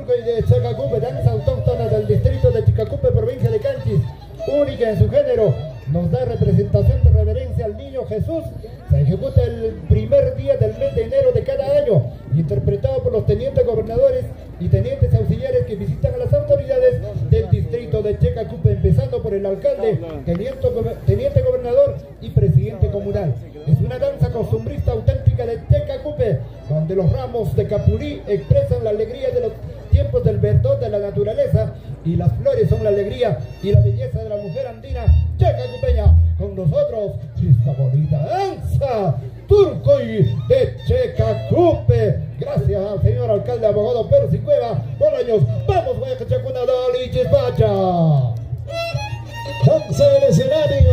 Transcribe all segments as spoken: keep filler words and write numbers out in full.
Turcoy de Chacacupe, danza autóctona del distrito de Chicacupe, provincia de Canchis, única en su género, nos da representación de reverencia al niño Jesús. Se ejecuta el primer día del mes de enero de cada año, interpretado por los tenientes gobernadores y tenientes auxiliares que visitan a las autoridades del distrito de Chacacupe, empezando por el alcalde, teniente, teniente gobernador y presidente comunal. Es una danza costumbrista auténtica de Chacacupe, donde los ramos de capulí expresan la alegría de los tiempos del verdor de la naturaleza, y las flores son la alegría y la belleza de la mujer andina chacacupeña. Con nosotros, esta bonita danza Turcoy de Chacacupe. Gracias al señor alcalde abogado Percy Cueva Bolaños. Vamos, voy a cachar con Adal y Chispacha. Danza del escenario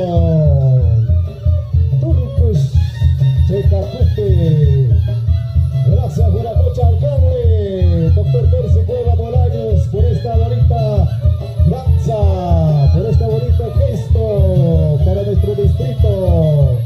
Turcoy Chacacupe. Gracias, Guaracocha alcalde doctor Percy Cueva Bolaños, por esta bonita danza, por este bonito gesto para nuestro distrito.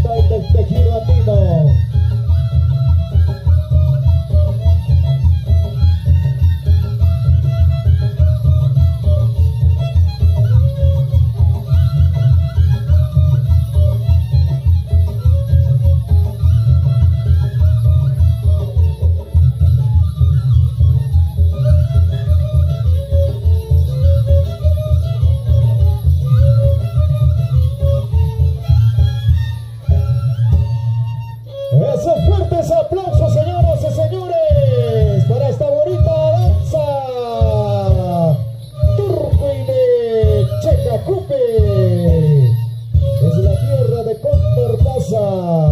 style del tejido andino. Esos fuertes aplausos, señoras y señores, para esta bonita danza Turqui de Checacupe. Es la tierra de Converpasa.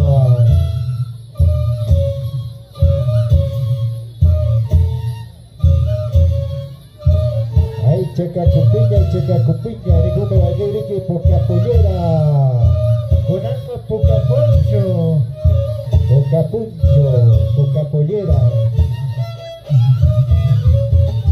Ay, Checacupiña, Checacupiña, ni come valguerique, poca pollera. Con algo poca poncho. Poca puncho, poca pollera.